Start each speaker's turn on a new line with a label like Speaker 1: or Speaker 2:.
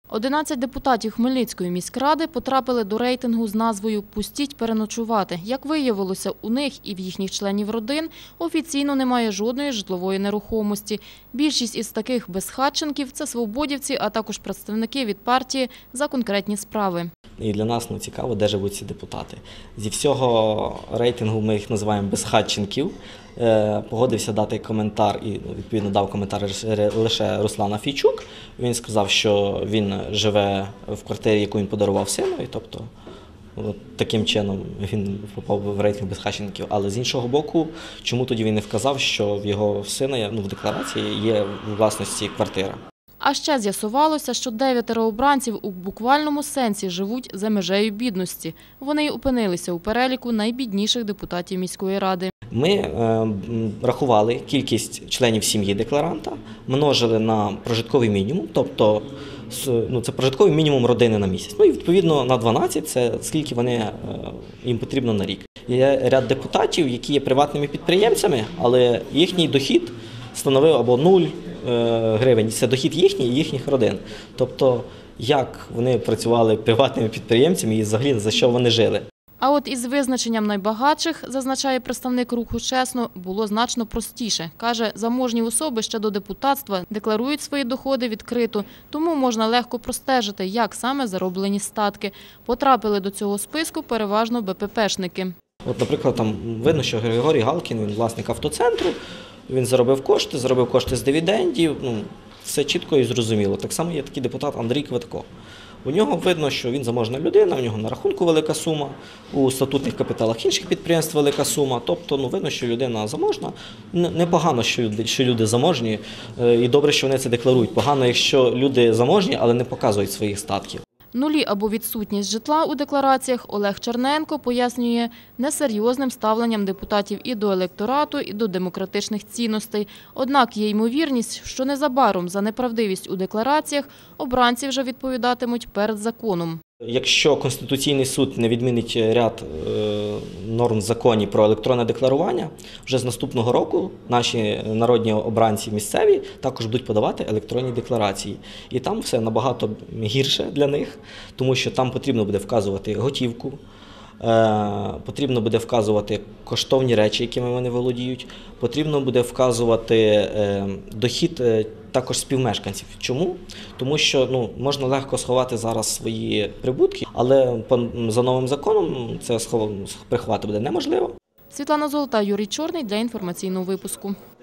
Speaker 1: 11 депутатів Хмельницької міськради потрапили до рейтингу з назвою «Пустіть переночувати». Як виявилося, у них і в їхніх членів родин офіційно немає жодної житлової нерухомості. Більшість із таких безхатченків – це свободівці, а також представники від партії «За конкретні справи».
Speaker 2: І для нас цікаво, де живуть ці депутати. Зі всього рейтингу ми їх називаємо безхатченків. Погодився дати коментар і відповідно дав коментар лише Руслан Афійчук. Він сказав, що він живе в квартирі, яку він подарував синові, тобто таким чином він попав в рейтинг безхатченків. Але з іншого боку, чому тоді він не вказав, що в його сина в декларації є у власності квартира.
Speaker 1: А ще з'ясувалося, що 9 обранців у буквальному сенсі живуть за межею бідності. Вони й опинилися у переліку найбідніших депутатів міської ради.
Speaker 2: Ми рахували кількість членів сім'ї декларанта, множили на прожитковий мінімум, тобто це прожитковий мінімум родини на місяць. І відповідно на 12 – це скільки їм потрібно на рік. Є ряд депутатів, які є приватними підприємцями, але їхній дохід становив або 0 гривень. Це дохід їхній і їхніх родин. Тобто, як вони працювали приватними підприємцями і взагалі за що вони жили.
Speaker 1: А от із визначенням найбагатших, зазначає представник руху «Чесно», було значно простіше. Каже, заможні особи ще до депутатства декларують свої доходи відкрито, тому можна легко простежити, як саме зароблені статки. Потрапили до цього списку переважно БППшники.
Speaker 2: От, наприклад, там видно, що Григорій Галкін, він власник автоцентру, він заробив кошти з дивідендів, все чітко і зрозуміло. Так само є такий депутат Андрій Квитко. У нього видно, що він заможна людина, у нього на рахунку велика сума, у статутних капіталах інших підприємств велика сума. Тобто, видно, що людина заможна. Непогано, що люди заможні, і добре, що вони це декларують. Погано, якщо люди заможні, але не показують своїх статків.
Speaker 1: Нулі або відсутність житла у деклараціях Олег Черненко пояснює несерйозним ставленням депутатів і до електорату, і до демократичних цінностей. Однак є ймовірність, що незабаром за неправдивість у деклараціях обранці вже відповідатимуть перед законом.
Speaker 2: Якщо Конституційний суд не відмінить ряд норм в законі про електронне декларування, вже з наступного року наші народні обранці місцеві також будуть подавати електронні декларації. І там все набагато гірше для них, тому що там потрібно буде вказувати готівку, потрібно буде вказувати коштовні речі, якими вони володіють, потрібно буде вказувати дохід також співмешканців. Чому? Тому що можна легко сховати зараз свої прибутки, але за новим законом це приховати буде неможливо.
Speaker 1: Світлана Золота, Юрій Чорний для інформаційного випуску.